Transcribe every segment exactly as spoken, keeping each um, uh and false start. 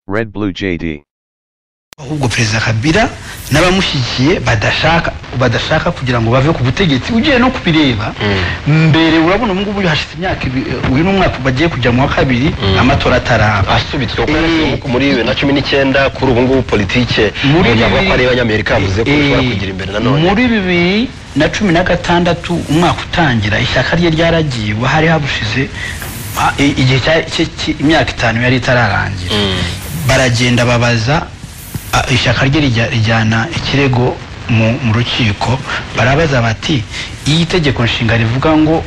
Red Blue J D. Ahubwo Perezida Kabila n'abamushyigikiye badashaka badashaka kugira ngo bave ku butegetsi ugiye no kubireba mbere urabona mu ngubu hashize imyaka uyu n'umwaka bagiye kujya mu wa kabiri amatora ataraba asubitswe ko muri bibiri na cumi n'icyenda kuri ubu ngubu politike muri y'Abanyamerika yavuze ko ushobora kugira imbere nanone muri bibiri na cumi na gatandatu umwaka utangira ishyaka rye ryaragiye hari habushize igihe imyaka itanu yari itararangira baragenda babaza ishyaka rye rijyana ikirego mu rukiko barabaza bati iyi tegeko nshinga rivuga ngo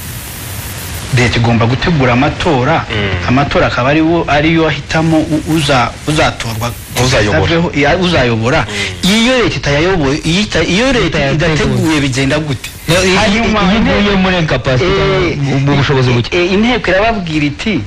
leta igomba gutegura amatora amatora akaba ariyo ahitamo uzatorwa uzayobora iyo leta itayayoboye iyo leta idateguye bigenda gute hanyuma ivuye muri incapacity mu bushobozi buke inteko irababwira iti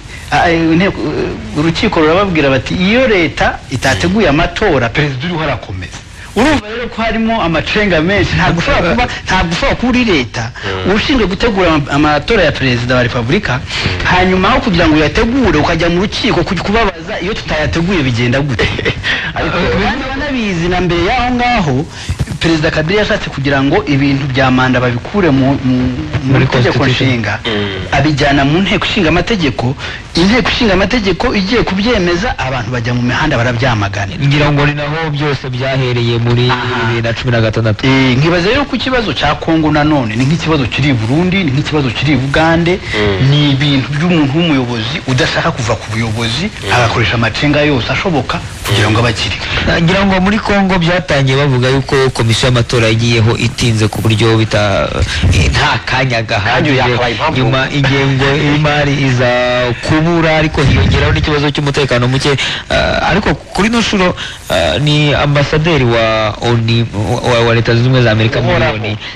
urukiko rurababwira bati iyo leta itateguye amatora perezida uriho arakomeza urumva rero ko harimo amacenga menshi ntabwo ushobora kuba ntabwo ushobora kuba uri leta ushinzwe gutegura amatora ya perezida wa repubulika hanyuma aho kugira ngo uyategure ukajya mu rukiko kubabaza iyo tutayateguye bigenda gute ariko banabizi na mbere y'aho ngaho Perezida Kabila yashatse kugira ngo ibintu bya manda babikure mu muri tegeko nshinga abijyana mu nteko ishinga amategeko inteko ishinga amategeko igiye kubyemeza abantu bajya mu mihanda barabyamagana ngira ngo ni naho byose byahereye muri bibiri na cumi na gatandatu eh nkibaza rero ku kibazo cya Kongo nanone ni nk'ikibazo kiri i Burundi ni nk'ikibazo kiri i Bugande ni ibintu by'umuntu w'umuyobozi udashaka kuva ku buyobozi agakoresha amacenga yose ashoboka kugira ngo abakiri ngira ngo muri Kongo byatangiye bavuga yuko komisiyo y'amatora yagiyeho itinze ku buryo bita nta kanya gahagije nyuma ingengo y'imari iza kubura ariko hiyongeraho n'ikibazo cy'umutekano muke ariko kuri no shuro ni ambasaderi wa ONU wa Leta Zunze Ubumwe za Amerika muri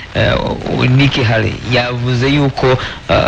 ONU Nikki Haley yavuze yuko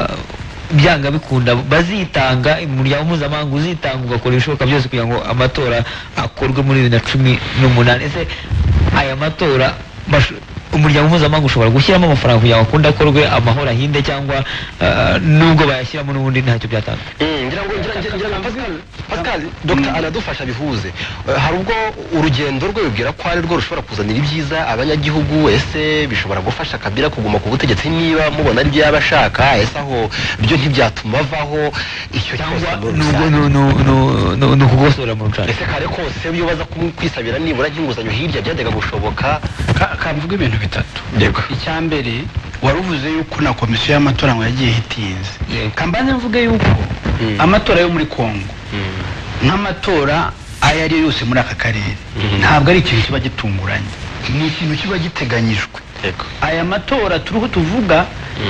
byanga bikunda bazitanga umuryango mpuzamahanga uzitanga ugakora ibishoboka byose kugira ngo amatora akorwe muri bibiri na cumi n'umunani ese aya matora umuryango mpuzamahanga ushobora gushyiramo amafaranga kugira ngo akunde akorwe amahoro ahinde cyangwa nubwo bayashyiramo n'ubundi ntacyo byatanga ngira ngo ngira ngo Pascal Doctor aradufasha bihuze hari ubwo urugendo rwe bibwira ko ari rwo rushobora kuzanira ibyiza abanyagihugu ese bishobora gufasha Kabila kuguma ku butegetsi niba mubona ari byo yabashaka ese aho byo ntibyatuma avaho icyo cyangwa no no no kugosora mu rucana ese kare kose iyo baza kwisabira nibura nk'inguzanyo hirya byajyaga gushoboka kavuga ibintu bitatu yego icyambere waruvuze yuko na komisiyo y'amatora ngo yagiye hitinze kambanze mvuge yuko amatora yo muri Kongo nk'amatora aya ari yose muri aka karere ntabwo ari ikintu kiba gitunguranye ni ikintu kiba giteganyijwe aya matora turuho tuvuga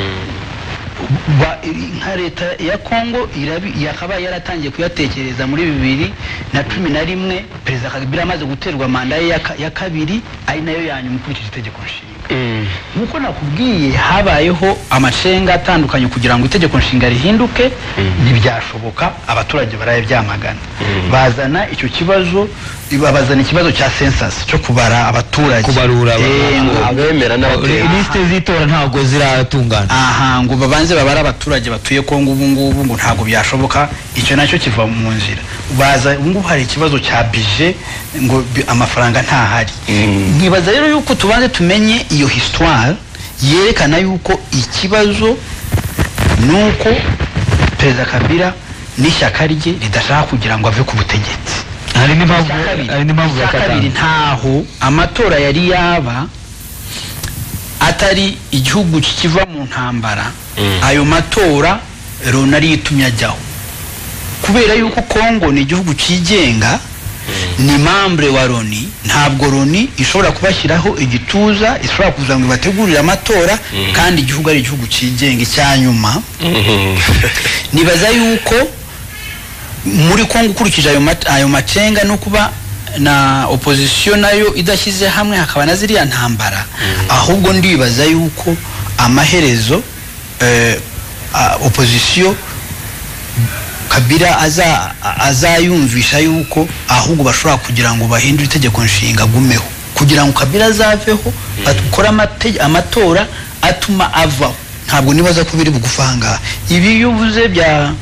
nka leta ya Kongo yakaba yaratangiye kuyatekereza muri bibiri na cumi na rimwe Perezida Kabila amaze guterwa manda ya kabiri ari nayo yanyuma ukurikije itegeko nshinga nkuko nakubwiye habayeho amacenga atandukanye kugira ngo itegeko nshinga rihinduke ntibyashoboka abaturage baraye byamagana bazana icyo kibazo babazana ikibazo cya census cyo kubara abaturage kubarura abemera n'abatera liste zitora ntago ziratungana aha ngo babanze babara abaturage batuye Kongo ubu ngubu ngo ntago byashoboka icyo nacyo kiva mu nzira baza ubu hari ikibazo cya budget ngo amafaranga ntahari nkibaza rero yuko tubanze tumenye iyo histoire yerekana yuko ikibazo nuko Perezida Kabila n'ishyaka rye ridashaka kugira ngo ave ku butegetsi hari n'impamvu hari n'impamvu ya kabiri ntaho amatora yari yaba atari igihugu kikiva mu ntambara ayo matora Ronari yitumye ajyaho kubera yuko Kongo ni igihugu kigenga ni membre wa Loni ntabwo Loni ishobora kubashyiraho igituza ishobora kuza ngo bategurire amatora kandi igihugu ari igihugu kigenga icyanyuma nibaza yuko muri Kongo ukurikije ayo ayo macenga no kuba na opposition nayo idashyize hamwe hakaba na ziriya ntambara ahubwo ndibaza yuko amaherezo eh, opposition Kabila aza azayumvisha yuko ahubwo bashobora kugira ngo bahindure itegeko nshinga gumeho kugira ngo Kabila azaveho akora amatora atuma avaho ntabwo nibaza ko biri bugufanga ibi yuvuze bya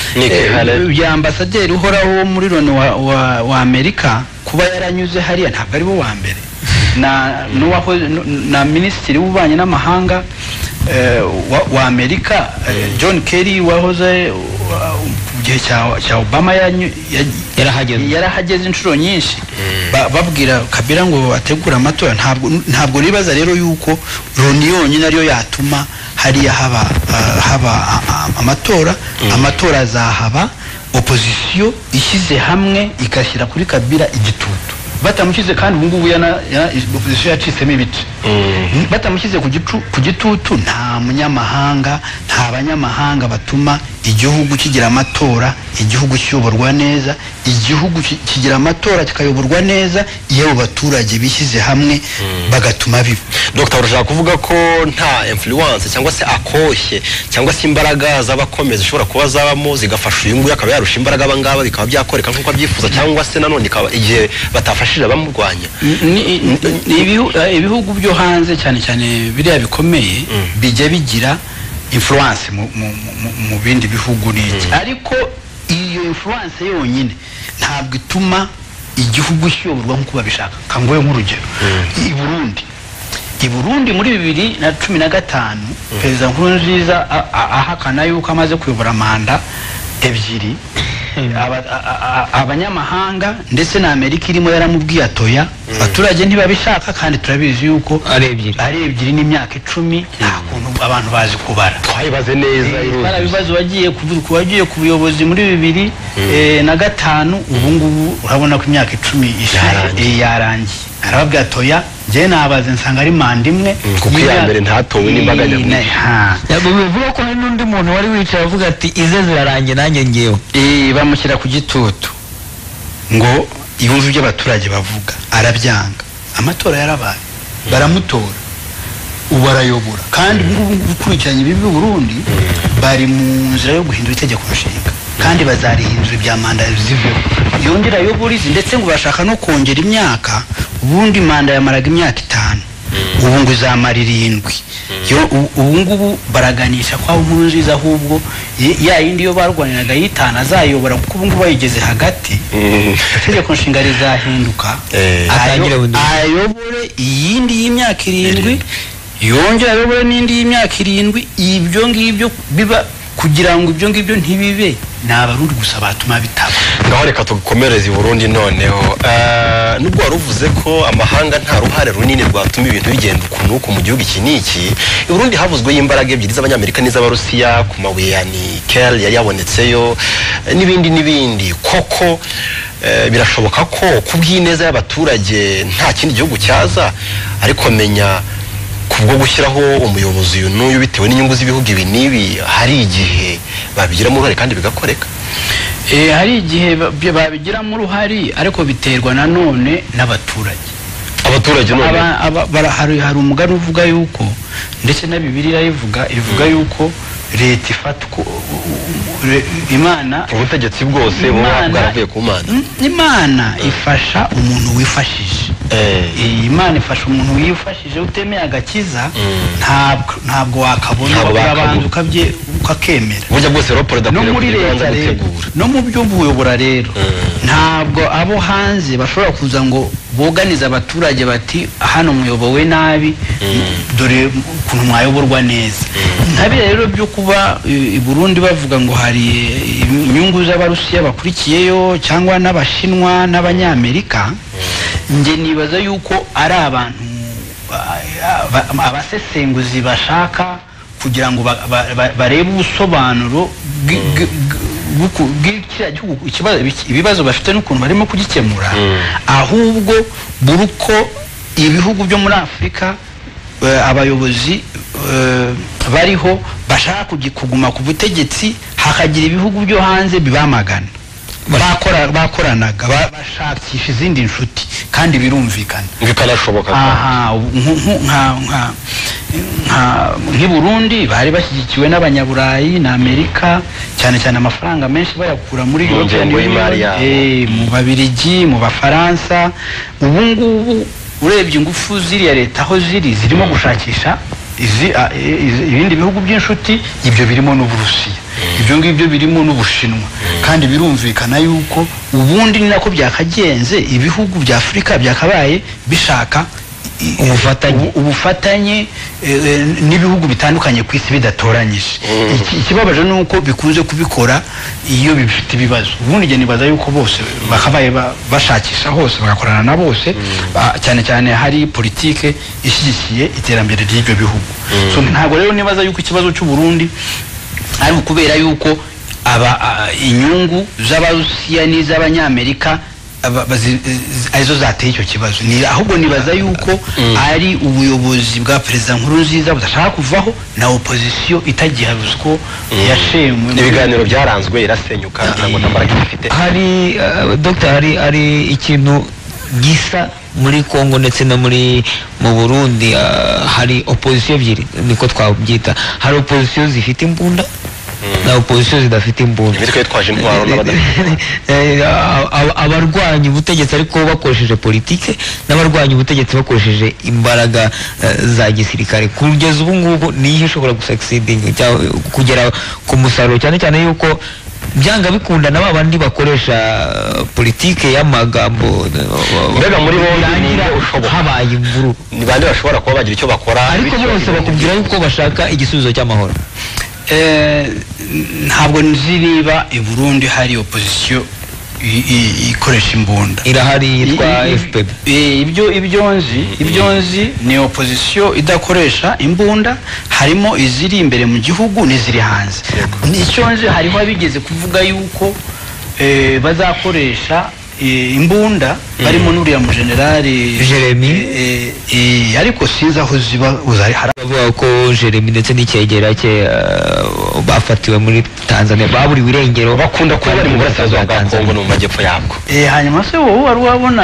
bya ambasaderi uhoraho muri Loni wa, wa, wa Amerika kuba yaranyuze hariya ntabwo ari bo wa mbere na nuwaho na minisitiri w'ubanye n'amahanga uh, wa, wa Amerika uh, John Kerry wahoze gihe cya Obama yarahageze yarahageze inshuro nyinshi babwira Kabila ngo ategura amatora ntabwo ntabwo nibaza rero yuko Loni yonyine ariyo yatuma hariya haba haba amatora amatora azahaba opposition ishyize hamwe ikashyira kuri Kabila igitutu batamukize kandi ubu ngubu yana opposition yacitsemo ibice batamukize ku gitutu nta munyamahanga nta banyamahanga batuma igihugu kigira amatora igihugu kiyoborwa neza igihugu kigira amatora kikayoborwa neza iyo baturage bishyize hamwe bagatuma biba Dr urashaka kuvuga ko nta influence cyangwa se akoshye cyangwa se imbaraga z'abakomeza ushobora kuba zabamo zigafasha uyu nguyu akaba yarusha imbaraga abangaba bikaba byakoreka nkuko abyifuza cyangwa se nanone igihe batafashije abamurwanya ibihugu byo hanze cyane cyane biriya bikomeye bijya bigira influence mu mu bindi bihugu n'iki ariko iyo influence yonyine ntabwo ituma igihugu kiyoborwa nkuko babishaka kangoye nk'urugero i Burundi i Burundi muri bibiri na cumi na gatanu Perezida Nkurunziza ahakana yuko amaze kuyobora manda ebyiri abanyamahanga ndetse na Amerika irimo yaramubwiye atoya abaturage ntibabishaka kandi turabizi yuko ari ebyiri ari ebyiri n'imyaka icumi nta kuntu abantu bazi kubara twayibaze neza ibibazo wagiye ku wagiye ku buyobozi muri bibiri na gatanu ubu ngubu urabona ko imyaka icumi yarangiye arababwira atoya je nabaze nsanga ari manda imwe kuko ya mbere ntatowe n'imbaga nyamwinshi yavuga ko hari n'undi muntu wari wicaye avuga ati ize zirarangiye nanjye ngewe eh bamushyira ku gitutu ngo ibumva ibyo abaturage bavuga arabyanga amatora yarabaye baramutora ubu arayobora kandi gukurikiranya ibi by'u Burundi bari mu nzira yo guhindura itegeko nshinga kandi bazarihindura ibya manda ziveho yongera ayoborize ndetse ngo bashaka no kongera imyaka ubundi manda yamaraga imyaka itanu ubu ngo izamara irindwi ubu ngubu baraganisha kwa Nkurunziza ahubwo ya yindi yo barwaniraga yitana azayobora kuko ubu ngubu bayigeze hagati itegeko nshinga rizahinduka ayobore iyindi y'imyaka irindwi yongera ayobore n'indi y'imyaka irindwi ibyo ngibyo biba kugira ngo ibyo ngibyo ntibibe n'abarundi gusa batuma bitaba ngaho reka tukomereze i Burundi noneho nubwo waruvuze ko amahanga nta ruhare runini rwatuma ibintu bigenda ukuntu uko mu gihugu iki niki i Burundi havuzwe imbaraga ebyiri z'abanyamerika n'iz'abarusiya ku mabuye ya nickel yari yabonetseyo n'ibindi n'ibindi koko birashoboka ko kubw'ineza y'abaturage nta kindi gihugu cyaza ariko menya kubwo gushyiraho umuyobozi uyu n'uyu bitewe n'inyungu z'ibihugu ibi nibi hari igihe babigiramo uruhare kandi bigakoreka eh hari igihe babigiramo uruhare ariko biterwa nanone n'abaturage abaturage none hari hari umugani uvuga yuko ndetse na Bibiliya ivuga ivuga yuko leta ifata Imana ubutegetsi bwose buba bwaravuye ku Mana Imana ifasha umuntu wifashije eh Imana ifasha umuntu wifashije utemeye agakiza ntabwo ntabwo wakabona abantu ukabye ukakemera burya bwose raporo no muri leta gutegura no mu byo buyobora rero ntabwo abo hanze bashobora kuza ngo boganiza abaturage bati hano muyobowe nabi dore kuntu mwayoborwa neza ntabire rero byo kuba i Burundi bavuga ngo hari inyungu z'abarusiya bakurikiyeyo cyangwa n'abashinwa n'abanyamerika nge nibaza yuko ari abantu abasesenguzi bashaka kugira ngo barebe ubusobanuro ibibazo bafite n'ukuntu barimo kugikemura ahubwo buruko ibihugu byo muri Afurika abayobozi bariho bashaka kuguma ku butegetsi hakagira ibihugu byo hanze bibamagana bakora bakoranaga bashakisha izindi nshuti kandi birumvikana bikanashoboka aha nka nka nk'i Burundi bari bashyigikiwe n'abanyaburayi na Amerika cyane cyane amafaranga menshi bayakura muri eh mu Babirigi mu Bafaransa ubu ngubu urebye ingufu ziri ya leta aho ziri zirimo gushakisha izi ibindi bihugu by'inshuti ibyo birimo n'Uburusiya ibyo ngibyo birimo n'Ubushinwa kandi birumvikana yuko ubundi ni nako byakagenze ibihugu bya Afrika byakabaye bishaka ubufatanye ubufatanye n'ibihugu bitandukanye ku isi bidatoranyije. Ikibabaje nuko bikunze kubikora iyo bifite ibibazo. Ubundi je nibaza yuko bose bakabaye bashakisha hose bagakorana na bose cyane cyane hari politike ishyigikiye iterambere ry'ibyo bihugu. So ntabwo rero nibaza yuko ikibazo cy'u Burundi ari ukubera yuko aba inyungu z'Abarusiya n'iz'Abanyamerika arizo zateye icyo kibazo. Ni ahubwo nibaza yuko ari ubuyobozi bwa Perezida Nkurunziza budashaka kuvaho na opposition itagiharuzko yashemwe ibiganiro byaranzwe irasenyuka ntabwo tambaraga ifite. Hari Dr hari ari ikintu gisa muri Kongo ndetse no muri mu Burundi hari opposition ebyiri niko twabyita. Hari opposition zifite imbunda na opposition zidafite imbunda. Imitwe twaje intwaro abarwanya ubutegetsi ariko bakoresheje politike n'abarwanya ubutegetsi bakoresheje imbaraga za gisirikare. Kugeza ubu ngubu niyo ishobora gusucceeding kugera ku musaruro cyane cyane yuko byanga bikunda na babandi bakoresha politike y'amagambo mbega muri bo habaye imvuru ni bande bashobora kuba bagira icyo bakora ariko bose bakubwira yuko bashaka igisubizo cy'amahoro. Eh ntabwo nzi niba i Burundi hari opposition ikoresha imbunda. Irahari yitwa F P B. Eh ibyo ibyo nzi ibyo nzi ni opposition idakoresha imbunda harimo iziri imbere mu gihugu n'iziri hanze. Nicyo nzi hariho abigeze kuvuga yuko eh bazakoresha imbunda barimo n'uriya mu generali Jeremy eh ariko sinzi aho ziba uzari haravuga ko Jeremy ndetse n'icyegera cye bafatiwe muri Tanzania baburi wirengero bakunda kuba bari mu burasirazuba bwa Kongo no mu majyepfo yabwo. Eh hanyuma se wowe wari wabona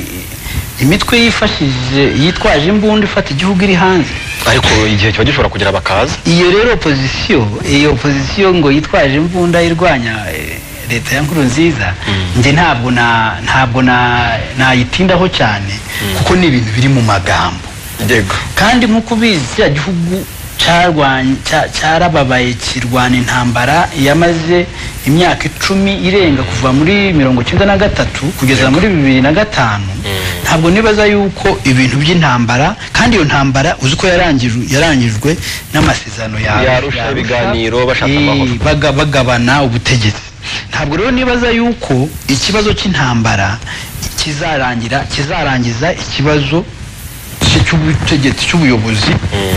imitwe yifashije yitwaje imbunda ifata igihugu iri hanze ariko igihe cyo gishobora kugira bakaza. Iyo rero opposition iyo opposition ngo yitwaje imbunda irwanya leta ya Nkurunziza nje ntabwo na ntabwo na nayitindaho cyane kuko ni ibintu biri mu magambo. Yego kandi nkuko bizi ya gihugu cyarwanye cyarababaye kirwana intambara yamaze imyaka icumi irenga kuva muri mirongo icyenda na gatatu kugeza muri bibiri na gatanu. Ntabwo nibaza yuko ibintu by'intambara kandi iyo ntambara uziko yarangijwe yarangijwe n'amasezerano yarusha ibiganiro bashaka amahoro bagabana ubutegetsi. Ntabwo rero nibaza yuko ikibazo cy'intambara kizarangira kizarangiza ikibazo cy'ubutegetsi cy'ubuyobozi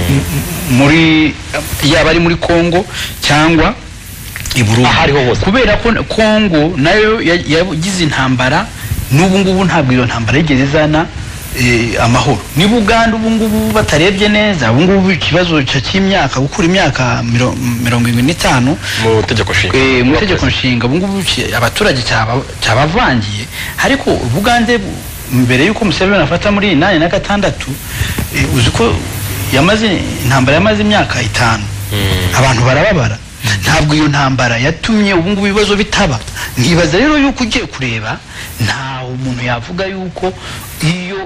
muri yaba ari muri Kongo cyangwa i Burundi kubera ko Kongo nayo yagize intambara n'ubu ngubu ntabwo iyo ntambara yigeze izana amahoro. Ni Buganda ubu ngubu batarebye neza ubu ngubu ikibazo cy'imyaka gukura imyaka mirongo irindwi n'itanu mu tegeko nshinga eh mu tegeko nshinga ubu ngubu abaturage cyabavangiye ariko Buganda mbere yuko Museveni afata muri nane na gatandatu uziko yamaze intambara yamaze imyaka itanu abantu barababara. Ntabwo iyo ntambara yatumye ubu ngubu ibibazo bitaba. Nkibaza rero yuko ugiye kureba nta umuntu yavuga yuko iyo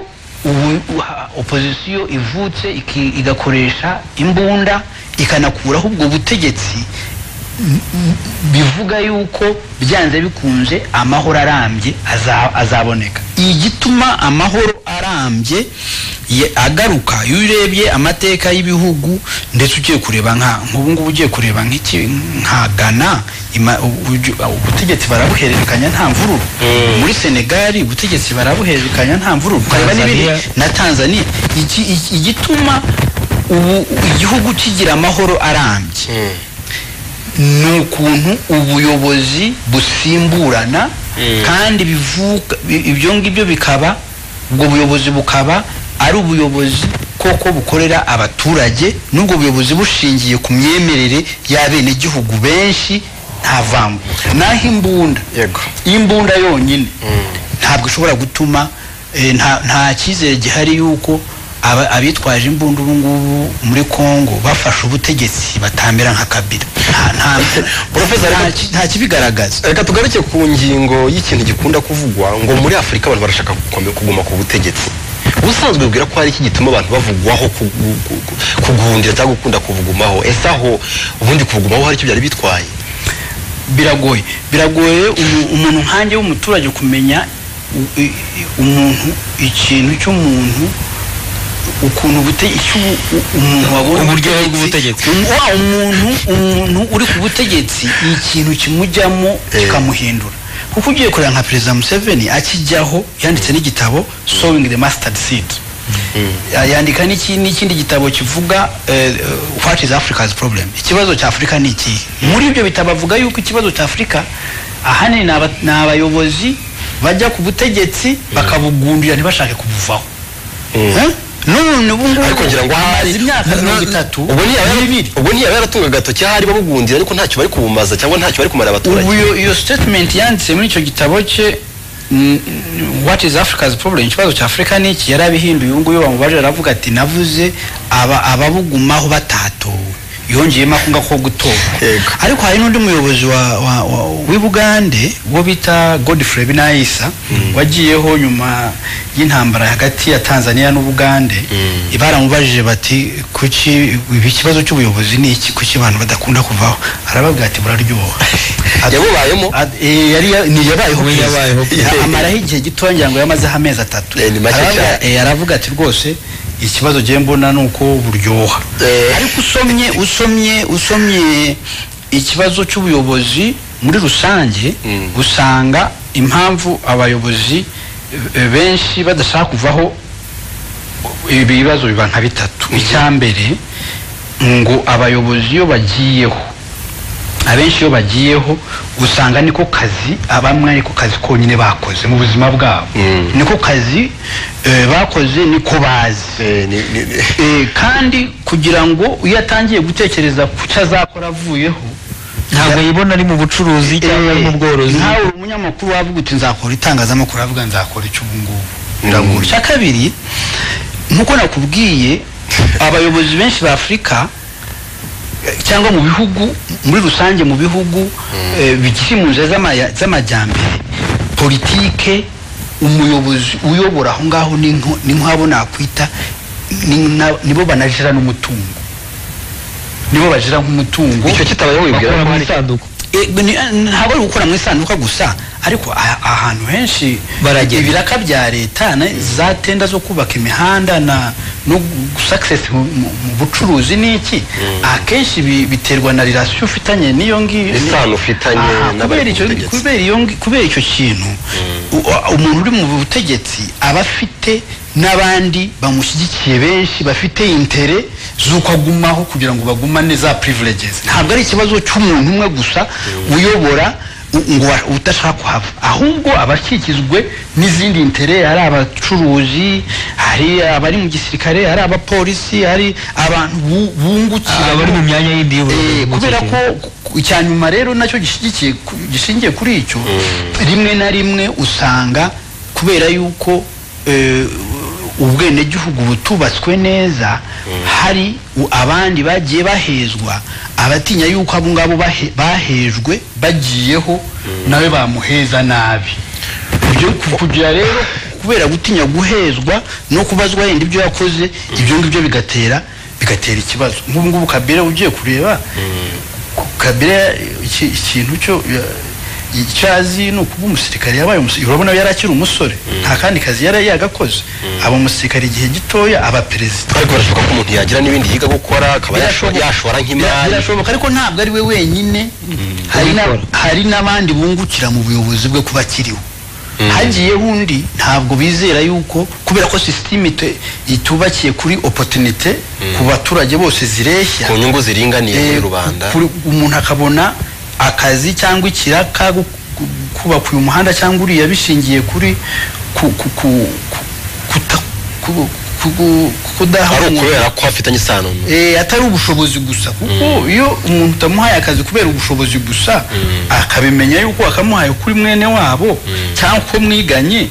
opposition ivutse igakoresha imbunda ikanakuraho ubwo butegetsi bivuga yuko byanze bikunze amahoro arambye azaboneka. Igituma amahoro arambye agaruka iyo urebye amateka y'ibihugu ndetse ugiye kureba nka nk'ubu ngubu ugiye kureba nk'iki nka Ghana ubutegetsi barabuhererekanya nta mvururu. Muri Senegal ubutegetsi barabuhererekanya nta mvururu. Kareba n'ibiri na Tanzania igituma ubu igihugu kigira amahoro arambye nukuntu ubuyobozi busimburana kandi bivuga ibyo ngibyo bikaba ubwo buyobozi bukaba ari ubuyobozi koko bukorera abaturage n'ubwo buyobozi bushingiye ku myemerere y'abene gihugu benshi nta vangu. Naho imbunda yego imbunda yonyine ntabwo ishobora gutuma nta cyizere gihari yuko abitwaje imbunda ubu ngubu muri Kongo bafasha ubutegetsi batamera nka Kabila. Nta Professor nta kibigaragaza. Reka tugaruke ku ngingo y'ikintu gikunda kuvugwa ngo muri Afrika abantu barashaka kuguma ku butegetsi ubusanzwe bwira ko hari iki gituma abantu bavugwaho kugundira cyangwa gukunda kuvugumaho ese aho ubundi kuvugumaho hari icyo byari bitwaye biragoye biragoye umuntu nkanjye w'umuturage kumenya umuntu ikintu cy'umuntu ukuntu bute icyo umuntu wabona uburyohe bw'ubutegetsi umuntu umuntu uri ku butegetsi ikintu kimujyamo kikamuhindura kuko ugiye kureba nka Perezida Museveni akijyaho yanditse n'igitabo Sowing the Mustard Seed yandika n'ikindi gitabo kivuga What is Africa's Problem, ikibazo cya Afrika ni iki. Muri ibyo bitabavuga yuko ikibazo cya Afrika ahanini ni abayobozi bajya ku butegetsi bakabugundira ntibashake kubuvaho. none ubu ngubu ariko ngira ngo hari imyaka mirongo itatu ubwo niyo yaratunga gatoki hari babugundira ariko ntacyo bari kubumaza cyangwa ntacyo bari kumara abaturage. Ubu iyo statement yanditse muri icyo gitabo cye What is Africa's Problem, ikibazo cya Afrika ni iki, yarabihinduye. Ubu ngubu bamubaje aravuga ati navuze aba ababugumaho batatowe yongeyemo akunga ko gutora. Ariko hari n'undi muyobozi wa w'Ubugande wo bita Godfrey Binaisa wagiyeho nyuma y'intambara hagati ya Tanzania n'Ubugande. Baramubajije bati kuki ikibazo cy'ubuyobozi ni iki, kuki abantu badakunda kuvaho. Arababwira ati buraryoha. Yabubayemo yari ni yabayeho yabayeho amaraho igihe gito ngira ngo yamaze amezi atatu. Aravuga ati rwose ikibazo je mbona nuko buryoha. Ariko usomye usomye usomye ikibazo cy'ubuyobozi muri rusange usanga impamvu abayobozi benshi badashaka kuvaho ibibazo biba nka bitatu. Icyambere ngo abayobozi yo bagiyeho abenshi yo bagiyeho usanga niko kazi abamwe ariko kazi konyine bakoze mu buzima bwabo. Niko kazi bakoze niko bazi. Kandi kugira ngo uyatangiye gutekereza kucyazakora avuyeho ntabwo yibona ari mu bucuruzi cyangwa mu bworozi. Ntawe umunyamakuru wavuga uti nzakora itangazamakuru avuga nzakora icyo ubu ngubu biragora. Cya kabiri nkuko nakubwiye abayobozi benshi ba Afrika cyangwa mu bihugu muri rusange mu bihugu bikiri mu nzira z'amajyambere politike umuyobozi uyobora aho ngaho ni nk'abo nakwita nibo banajira n'umutungo, nibo bajira nk'umutungo. Icyo kitabayeho wibwira ko ari isanduku ntabwo ari gukora mu isanduka gusa ariko ahantu henshi ibiraka bya leta za tenda zo kubaka imihanda na no success mu bucuruzi niki akenshi biterwa na relation ufitanye niyo ngiyo isano ufitanye n'abayobozi. Kubera iyo kubera icyo kintu umuntu uri mu butegetsi aba afite n'abandi bamushyigikiye benshi bafite intere zuko agumaho kugira ngo bagumane za privileges. Ntabwo ari ikibazo cy'umuntu umwe gusa uyobora ngo utashaka kuhava, ahubwo abakikizwe n'izindi intere, hari abacuruzi, hari abari mu gisirikare, hari abapolisi, hari abantu bungukira abari mu myanya y'indi y'ubuyobozi. Kubera ko icyanyuma rero nacyo gishigikiye gishingiye kuri icyo rimwe na rimwe usanga kubera yuko ubwene gihugu butubatswe neza hari abandi bagiye bahezwa abatinya yuko abo ngabo bahejwe bagiyeho nawe bamuheza nabi. Ibyo kugira rero kubera gutinya guhezwa no kubazwa yenda ibyo yakoze ibyo ngibyo bigatera bigatera ikibazo. Nk'ubu ngubu Kabila ugiye kureba Kabila ikintu cyo icyazi no kuba umusirikare yabaye umusirikare urabona yarakira umusore nta kandi kazi yari yagakoze aba umusirikare igihe gitoya aba perezida. Ariko barashoboka ko umuntu yagira n'ibindi yiga gukora akaba yashora nk'imari. Birashoboka ariko ntabwo ari we wenyine, hari n'abandi bungukira mu buyobozi bwe kuba kiriho. Hagiye undi ntabwo bizera yuko kubera ko system itubakiye kuri opportunity ku baturage bose zireshya ku nyungu ziringaniye muri rubanda, umuntu akabona akazi cyangwa ikiraka kubaka uyu muhanda cyangwa uriya bishingiye kuri kudaha kubera ko afitanye isano eh atari ubushobozi gusa. Kuko iyo umuntu utamuhaye akazi kubera ubushobozi gusa akabimenya yuko akamuhaye kuri mwene wabo cyangwa ko mwiganye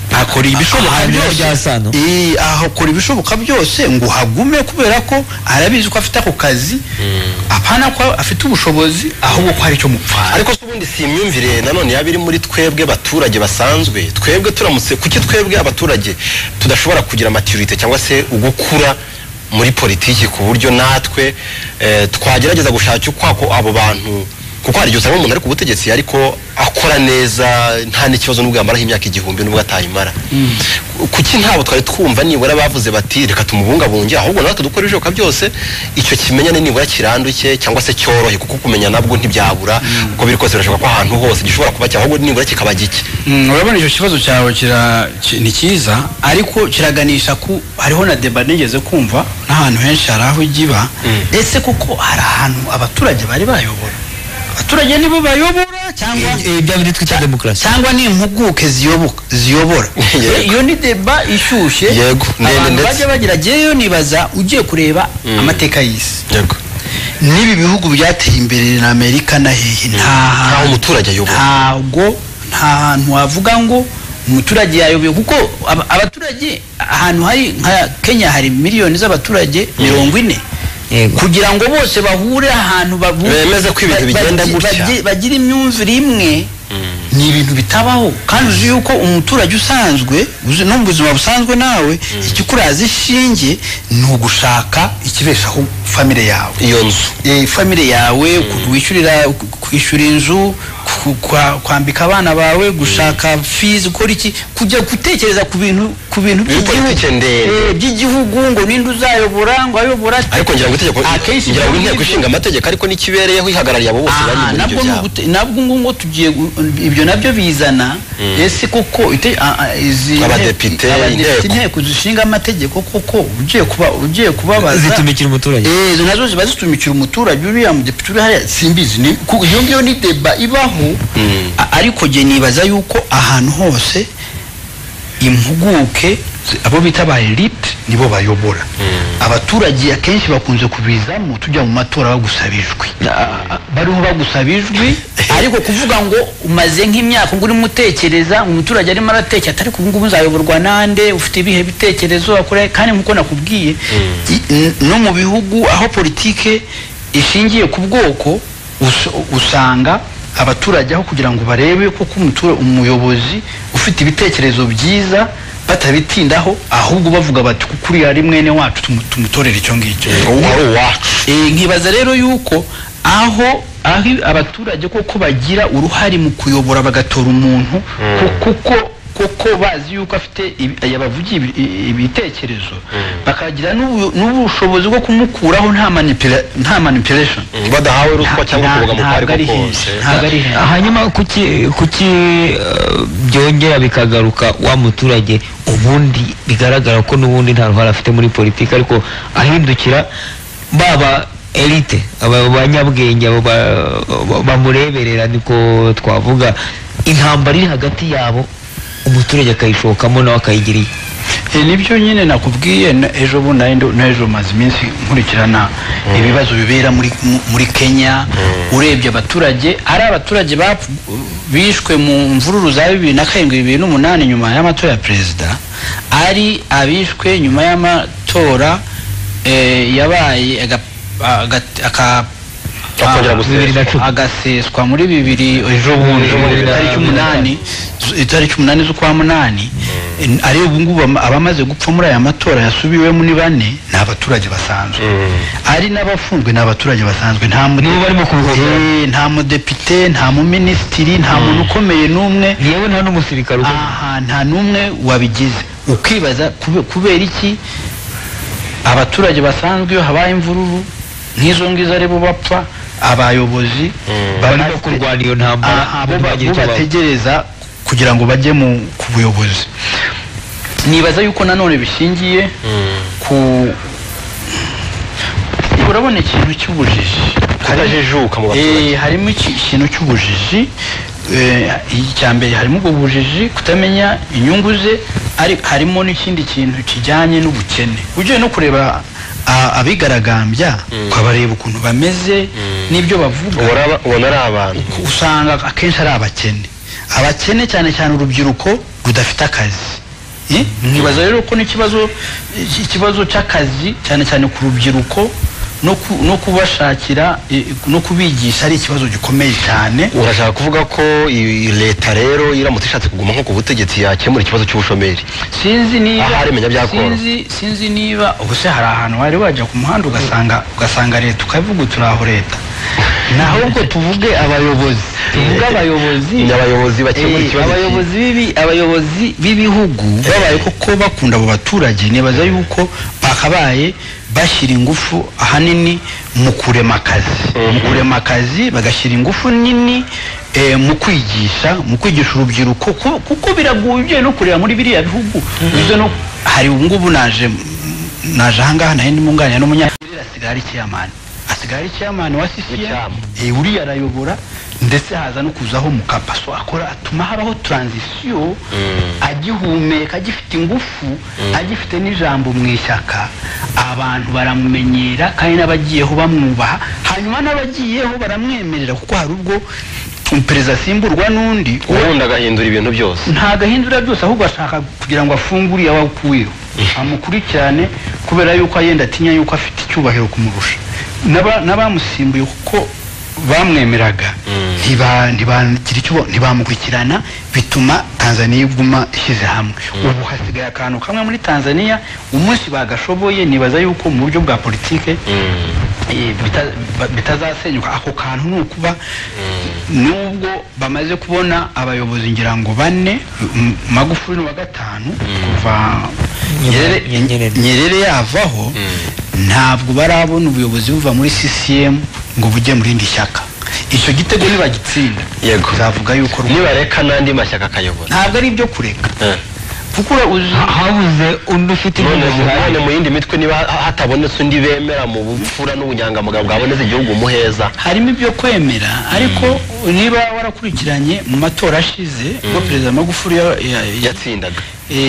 akora ibishoboka byose eh akora ibishoboka byose ngo hagume kubera ko arabizi ko afite ako kazi apana ko afite ubushobozi ahubwo ko hari cyo mupfana. Ariko subundi si imyumvire nanone yabiri muri twebwe baturage basanzwe, twebwe turamutse kuki twebwe abaturage tudashobora kugira maturité cyangwa se ugukura muri politiki ku buryo natwe eh, twagerageza gushaka uko abo bantu, kuko hari gihe umuntu ari ku butegetsi ariko akora neza nta n'ikibazo n'ubwo yamara imyaka igihumbi n'ubwo atayimara. mm. Kuki ntabo twari twumva nibura bavuze bati reka tumubungabunge, ahubwo natwe dukora ibishoboka byose icyo kimenyane nibura kiranduke cyangwa se cyorohe, kuko kumenya nabwo ntibyabura mm. uko biri kose birashoboka ko ahantu hose gishobora kuba cyangwa nibura kikaba gike. mm. Urabona icyo kibazo cyawe kira ni cyiza ariko kiraganisha ku hariho na debat nigeze kumva n'ahantu henshi hari aho giba mm. ese kuko hari ahantu abaturage bari bayobora, abaturage nibo bayobora cyangwa ibyo biri twita demokrasi cyangwa ni impuguke ziyoboka ziyobora. Iyo ni deba ishyushye abantu bajya bagira jeyo nibaza ugiye kureba mm. amateka y'isi. Yego. Nibi bihugu byateye imbere na Amerika na hehe nta umuturage ayobora, ntabwo nta hantu wavuga ngo umuturage yayoboye, kuko abaturage ahantu hari nka Kenya hari miliyoni z'abaturage mirongo ine kugira ngo bose bahure ahantu bemeze ko ibintu bigenda gutya bagira imyumvire imwe ni ibintu bitabaho. Kandi uzi yuko umuturage usanzwe uzi no mu buzima busanzwe nawe ikikuraza ishinge ni ugushaka ikibeshaho family yawe, iyo nzu eh family yawe kwishyurira kwishyura inzu, kwambika abana bawe, gushaka fees, ukora iki, kujya gutekereza ku bintu ku bintu by'igihugu ngo ninde uzayobora ngo ayobora. Ariko ngira ngo itegeko ngira ngo inteko ishinga amategeko ariko nikibereyeho ihagarariye abo bose bari muri ibyo byabo, nabwo ngo tugiye ibyo nabyo bizana ese koko izi abadepite inteko zishinga amategeko koko ugiye kuba ugiye kubabaza zitumikira umuturage, eh nazo zibazitumikira umuturage uriya mudepite uri hariya simbizi ni iyo ngiyo ni deba ibaho. Ariko je nibaza yuko ahantu hose impuguke abo bita ba elite nibo bayobora. Abaturage akenshi bakunze kubizamo tujya mu matora bagusabijwe bariho bagusabijwe ariko kuvuga ngo umaze nk'imyaka ngo uri mutekereza umuturage ari marateke atari ku ngubu uzayoborwa nande ufite ibihe bitekerezo akora. Kandi nkuko nakubwiye no mu bihugu aho politike ishingiye ku bwoko usanga abaturage aho kugira ngo barebe ko umutura umuyobozi ufite ibitekerezo byiza batabitindaho ahubwo bavuga bati kuri ari mwene wacu tumutorera icyo ngicyo wari wacu. Eh nkibaza rero yuko aho aho abaturage koko bagira uruhari mu kuyobora bagatora umuntu kuko koko bazi yuko afite yabavugiye ibitekerezo bakagira n'ubushobozi bwo kumukuraho nta manipulation nta manipulation badahawe ruswa cyangwa kuvuga mu kwari kose. Hanyuma kuki kuki byongera bikagaruka wa muturage ubundi bigaragara ko n'ubundi nta ruhara afite muri politiki ariko ahindukira baba elite abanyabwenge bamureberera niko twavuga intambara iri hagati yabo umuturage akayishokamo nawe akayigiriye. Eh nibyo nyine nakubwiye ejo bunaye n'ejo mazi minsi nkurikirana ibibazo bibera muri muri Kenya. Urebye abaturage ari abaturage bishwe mu mvururu za bibiri na karindwi bibiri n'umunani nyuma y'amatora ya perezida, ari abishwe nyuma y'amatora eh yabaye aka agaseswa muri bibiri ejo bundi tariki umunani itariki umunani z'ukwa munani. Ari ubu ngubu abamaze gupfa muri aya matora yasubiwemo ni bane n'abaturage basanzwe, ari n'abafunzwe n'abaturage basanzwe, nta nibo barimo kuvuga nta mudepite nta mu ministeri nta muntu ukomeye n'umwe yewe nta n'umusirikare aha nta n'umwe wabigize. Ukibaza kubera iki abaturage basanzwe iyo habaye imvururu nk'izo ngizo ari bo bapfa abayobozi barimo kurwana iyo ntambara abo bategereza kugira ngo bajye mu kubuyobozi. Nibaza yuko nanone bishingiye ku urabona ikintu cy'ubujiji karajejuka mu baturage. Eh harimo ikintu cy'ubujiji icyambere harimo ubwo bujiji kutamenya inyungu ze, ari harimo n'ikindi kintu kijyanye n'ubukene. Ugiye no kureba abigaragambya kwabareba ukuntu bameze n'ibyo bavuga ubona ari abantu usanga akenshi ari abakene abakene cyane cyane urubyiruko rudafite akazi. Nkibaza rero ko n'ikibazo ikibazo cy'akazi cyane cyane ku rubyiruko no no kubashakira no kubigisha ari ikibazo gikomeye cyane. Urashaka kuvuga ko leta rero iramutse ishatse kuguma nko ku butegetsi yakemura ikibazo cy'ubushomeri? Sinzi niba sinzi sinzi niba ubuse hari ahantu wari wajya ku muhanda ugasanga ugasanga leta ukavuga turaho leta naho ngo tuvuge abayobozi tuvuge abayobozi n'abayobozi bakemura ikibazo. Abayobozi bibi abayobozi b'ibihugu babaye koko bakunda abo baturage nibaza yuko bakabaye bashyira ingufu ahanini mu kurema akazi mu kurema akazi bagashyira ingufu nini mu kwigisha mu kwigisha urubyiruko kuko biraguye ibyo no kureba muri biriya bihugu bizo no hari ubungubu naje naje ahangaha nahe ndi munganya no munyakirira sigari cyamani asigari cyamani wa C C M eh uri yarayobora ndetse haza no kuzaho mukapaso akora atuma habaho transition agihumeka agifite ingufu agifite n'ijambo mu ishyaka abantu baramumenyera kandi nabagiyeho bamwubaha hanyuma nabagiyeho baramwemerera kuko hari ubwo umpereza simburwa nundi ubundi agahindura ibintu byose nta gahindura byose ahubwo ashaka kugira ngo afunguriye abakuwiro amukurikirane kubera yuko ayenda atinya yuko afite icyubahiro kumurusha naba nabamusimbuye kuko bamwemeraga ntiba ntibagira icyo ntibamukurikirana bituma Tanzania iguma ishyize hamwe. Ubu hasigaye akantu kamwe muri Tanzania umunsi bagashoboye nibaza yuko mu buryo bwa politike bitazasenyuka ako kantu nukuba nubwo bamaze kubona abayobozi ngira ngo bane Magufuli wa gatanu kuva Nyerere yavaho ntabwo barabona ubuyobozi buva muri C C M ngo bujye muri indi shyaka. Icyo gitego nibagitsinda yego zavuga yuko nibareka nandi mashyaka kayobora ntabwo ari ibyo kureka kuko habuze undi ufite none mu yindi mitwe niba hatabonetse undi bemera mu bupfura n'ubunyangamugayo bwaboneze igihugu muheza harimo ibyo kwemera ariko niba warakurikiranye mu matora ashize ngo Perezida Magufuli yatsindaga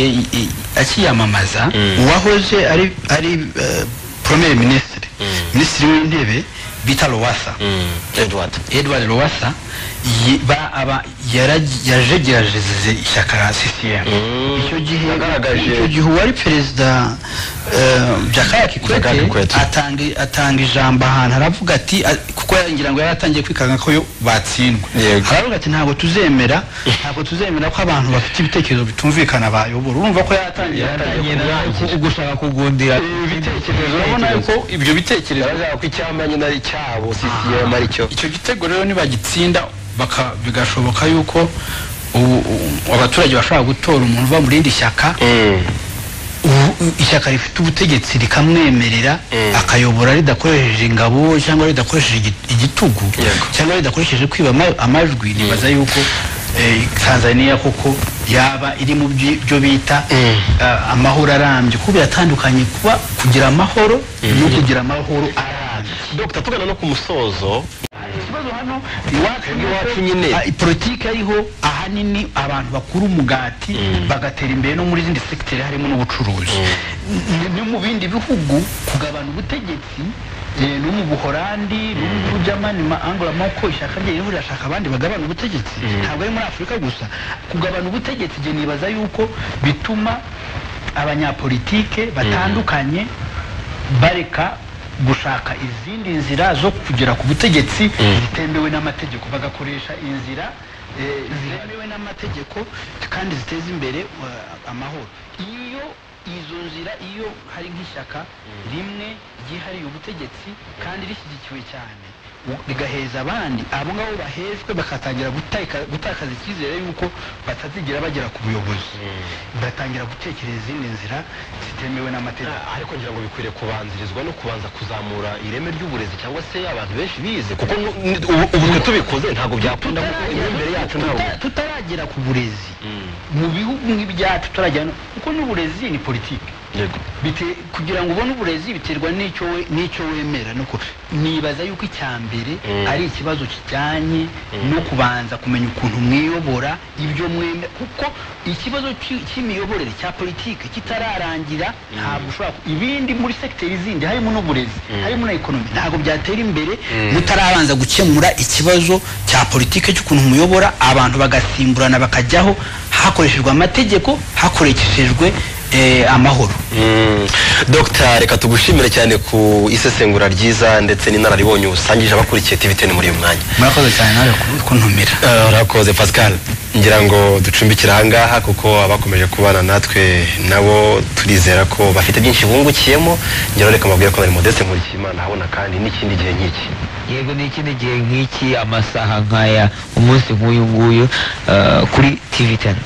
akiyamamaza uwahoze ari ari Premier Ministre Minisitiri w'Intebe Bita Lowassa Edward Edward Lowassa ba aba yarajegeraje ishyaka la C C M icyo gihe icyo gihe wari perezida Jakaya Kikwete atangi atanga ijambo ahantu aravuga ati kuko yangira ngo yaratangiye kwikanga ko yo batsindwa aravuga ati ntabwo tuzemera ntabwo tuzemera ko abantu bafite ibitekerezo bitumvikana bayobora urumva ko yaratangiye gushaka kugundira ibitekerezo urabona ko ibyo bitekerezo ko icyamanye na cyabo C C M ari cyo icyo gitego rero nibagitsinda baka bigashoboka yuko abaturage bashaka gutora umuntu uva muri indi shyaka ishyaka rifite ubutegetsi rikamwemerera akayobora ridakoresheje ingabo cyangwa ridakoresheje igitugu cyangwa ridakoresheje kwiba amajwi nibaza yuko Tanzania koko yaba iri mu byo bita amahoro arambye kuko biratandukanye kuba kugira amahoro no kugira amahoro arambye. Dr. tugana no ku musozo ikibazo hano iwacu nyine politike ariho ahanini abantu bakuru umugati bagatera imbere no muri zindi secteur harimo n'ubucuruzi ni mu bindi bihugu kugabana ubutegetsi no mu Buholandi no mu Germany ma Angola mako ishaka rye rero rashaka abandi bagabana ubutegetsi ntabwo ari muri Afrika gusa kugabana ubutegetsi je nibaza yuko bituma abanyapolitike batandukanye bareka gushaka izindi nzira zo kugera ku butegetsi zitemewe n'amategeko bagakoresha inzira zemewe n'amategeko kandi ziteza imbere amahoro. Iyo izo nzira iyo hari nk'ishyaka rimwe gihariye ubutegetsi kandi rishyigikiwe cyane bigaheza abandi abo ngabo bahejwe bakatangira gutakaza icyizere yuko batazigera bagera ku buyobozi batangira gutekereza izindi nzira zitemewe n'amategeko. Ariko ngira ngo bikwiriye kubanzirizwa no kubanza kuzamura ireme ry'uburezi cyangwa se abantu benshi bize kuko ubu twe tubikoze ntabwo byakunda kuko imbere yacu ntabwo tutaragera ku burezi mu bihugu nk'ibyacu turajyana kuko n'uburezi ni politike bite kugira ngo ubone uburezi biterwa n'icyo we n'icyo wemera nuko nibaza yuko icyambere ari ikibazo kijyanye no kubanza kumenya ukuntu mwiyobora ibyo mweme kuko ikibazo cy'imiyoborere cya politike kitararangira ntabwo ushobora ibindi muri secteur izindi harimo n'uburezi harimo na economy ntabwo byatera imbere mutarabanza gukemura ikibazo cya politike cy'ukuntu muyobora abantu bagasimburana bakajyaho hakoreshejwe amategeko hakoreshejwe eh, amahoro. mm. Dr reka tugushimire cyane ku isesengura ryiza ndetse n'inararibonye usangije abakurikiye T V ten muri uyu mwanya. Murakoze cyane nawe kuntumira. Urakoze uh, Pascal, ngira ngo ducumbikira ahangaha kuko abakomeje kubana natwe nabo turizera ko bafite byinshi bungukiyemo. Ngira reka mabwira ko nari Modeste Nkurikiyimana habona kandi n'ikindi gihe nk'iki. Yego n'ikindi gihe nk'iki amasaha nkaya umunsi nk'uyu nguyu uh, kuri T V ten.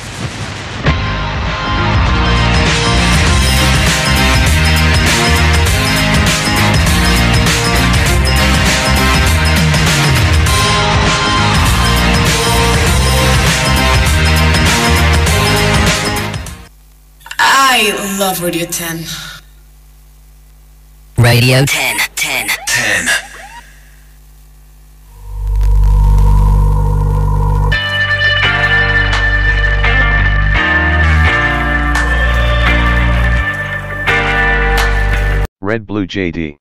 I love Radio ten. Radio ten, ten, ten. Red Blue J D.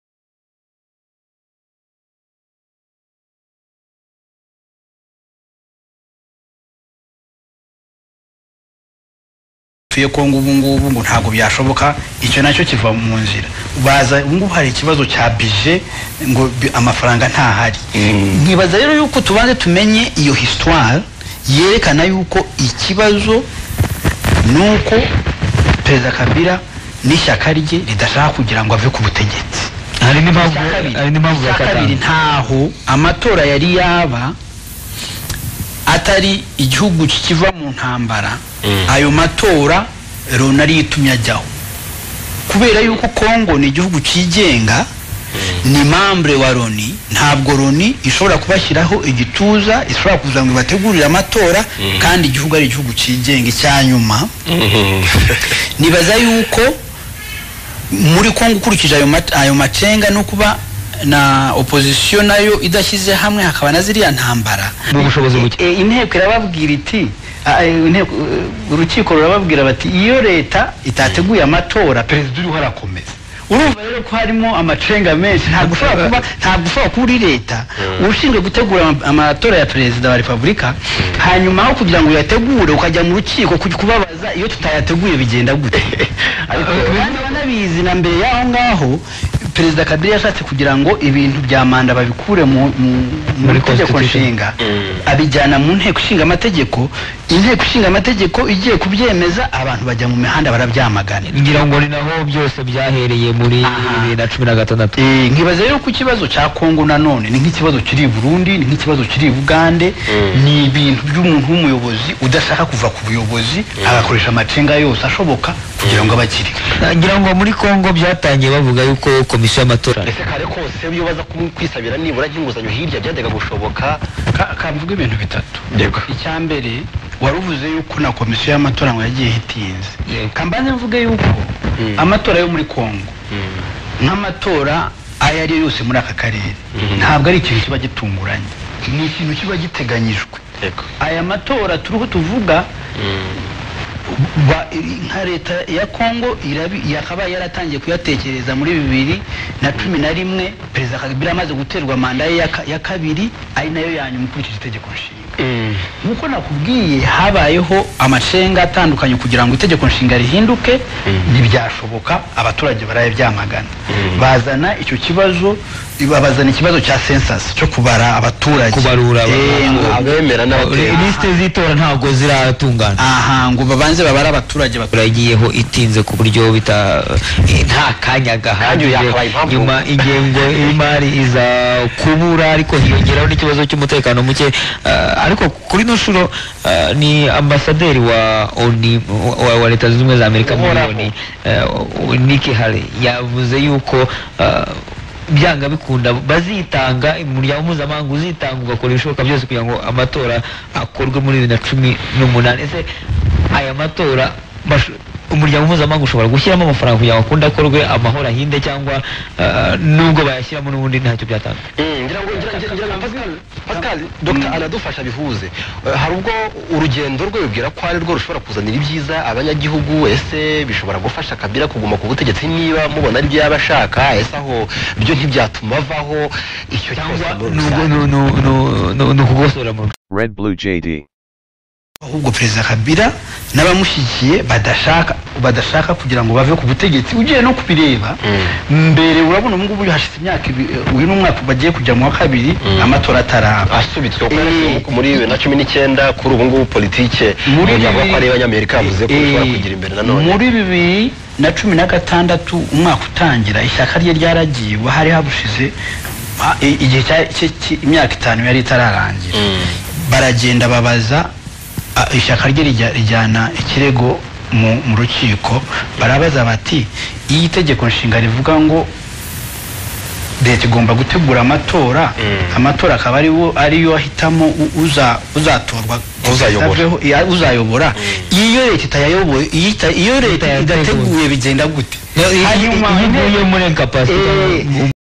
tuye Kongo ubu ngubu ngo ntago byashoboka, icyo nacyo kiva mu nzira. Baza ubu ngubu hari ikibazo cya budget ngo amafaranga ntahari. Nkibaza rero yuko tubanze tumenye iyo histoire yerekana yuko ikibazo nuko Perezida Kabila n'ishyaka rye ridashaka kugira ngo ave ku butegetsi. Hari n'impamvu hari n'impamvu ya kabiri ntaho amatora yari yaba atari igihugu kikiva mu ntambara. Ayo matora Loni ari itumye ajyaho kubera yuko Kongo ni igihugu kigenga, ni membre wa Loni, ntabwo Loni ishobora kubashyiraho igituza, ishobora kuza ngo bategurire amatora kandi igihugu ari igihugu kigenga. Icyanyuma nibaza yuko muri Kongo ukurikije ayo ayo macenga no kuba na opposition nayo idashyize hamwe hakaba na ziriya ntambara mu bushobozi buke. E, inteko irababwira iti urukiko rurababwira bati iyo leta itateguye amatora perezida uriho arakomeza. Urumva rero ko harimo amacenga menshi, ntabwo ushobora kuba ntabwo ushobora kuba uri leta ushinzwe gutegura amatora ya perezida wa Repubulika hanyuma aho kugira ngo yategure ukajya mu rukiko kubabaza iyo tutayateguye bigenda gute. Ariko banabizi na mbere yaho ngaho Perezida Kabila yashatse kugira ngo ibintu bya manda babikure mu muri tegeko nshinga, abijyana mu nteko ishinga amategeko. Inteko ishinga amategeko igiye kubyemeza abantu bajya mu mihanda barabyamagana. Ngira ngo ni naho byose byahereye muri bibiri na cumi na gatandatu. Eh, nkibaza rero ku kibazo cya Kongo nanone ni nk'ikibazo kiri i Burundi, ni nk'ikibazo kiri i Bugande. Ni ibintu by'umuntu w'umuyobozi udashaka kuva ku buyobozi agakoresha amacenga yose ashoboka kugira ngo abakiri. Ngira ngo muri Kongo byatangiye bavuga yuko komisiyo y'amatora ese kare kose iyo baza kwisabira nibura nk'inguzanyo hirya byajyaga gushoboka. Kavuga ibintu bitatu. Yego. Icyambere waruvuze yuko na komisiyo y'amatora ngo yagiye hitinze. Kambanye mvuge yuko amatora yo muri Kongo nk'amatora aya ari yose muri aka karere ntabwo ari ikintu kiba gitunguranye, ni ikintu kiba giteganyijwe. Aya matora turuho tuvuga nka leta ya Kongo yakaba yaratangiye kuyatekereza muri bibiri na cumi na rimwe. Perezida Kabila amaze guterwa manda ya kabiri ari nayo yanyuma ukurikije itegeko nshinga. Nkuko nakubwiye habayeho amacenga atandukanye kugira ngo itegeko nshinga rihinduke, ntibyashoboka, abaturage baraye byamagana. Bazana icyo kibazo, babazana ikibazo cya census cyo kubara abaturage, kubarura abemera n'abatera. Liste z'itora ntabwo ziratungana. Aha ngo babanze babara abaturage baturagiyeho itinze ku buryo bita nta kanya gahagije. Nyuma ingengo y'imari iza kubura, ariko hiyongeraho n'ikibazo cy'umutekano muke. Ariko kuri no shuro ni ambasaderi wa ONU wa Leta Zunze Ubumwe za Amerika muri ONU Nikki Haley yavuze yuko byanga bikunda bazitanga, umuryango mpuzamahanga uzitanga ugakora ibishoboka byose kugira ngo amatora akorwe muri bibiri na cumi n'umunani. Ese aya matora umuryango mpuzamahanga ushobora gushyiramo amafaranga kugira ngo akunde akorwe, amahoro ahinde, cyangwa nubwo bayashyiramo n'ubundi ntacyo byatanga? ngira ngo ngira ngo Pascal Dr anadufasha bihuze. Hari ubwo urugendo rwe bibwira ko ari rwo rushobora kuzanira ibyiza abanyagihugu, ese bishobora gufasha Kabila kuguma ku butegetsi niba mubona ari byo yabashaka, ese aho byo ntibyatuma avaho icyo cyangwa no no no no no kugosora mu Red Blue J D. ahubwo Perezida Kabila n'abamushyigikiye badashaka badashaka kugira ngo bave ku butegetsi. Ugiye no kubireba mbere urabona ngo ubu hashize imyaka uyu n'umwaka bagiye kujya mu wa kabiri amatora ataraba asubitswe ko muri bibiri na cumi n'icyenda kuri ubu ngubu politike muri y'Abanyamerika yavuze ko bishobora kugira imbere nanone. Muri bibiri na cumi na gatandatu umwaka utangira ishyaka rye ryaragiye hari habushize igihe imyaka itanu yari itararangira. Baragenda babaza ishyaka rye rijyana ikirego mu rukiko, barabaza bati iyi tegeko nshinga rivuga ngo leta igomba gutegura amatora, amatora akaba ariyo ahitamo uzatorwa uzayobora. Iyo leta itayayoboye, iyo leta idateguye bigenda gute? Hanyuma muri incapacity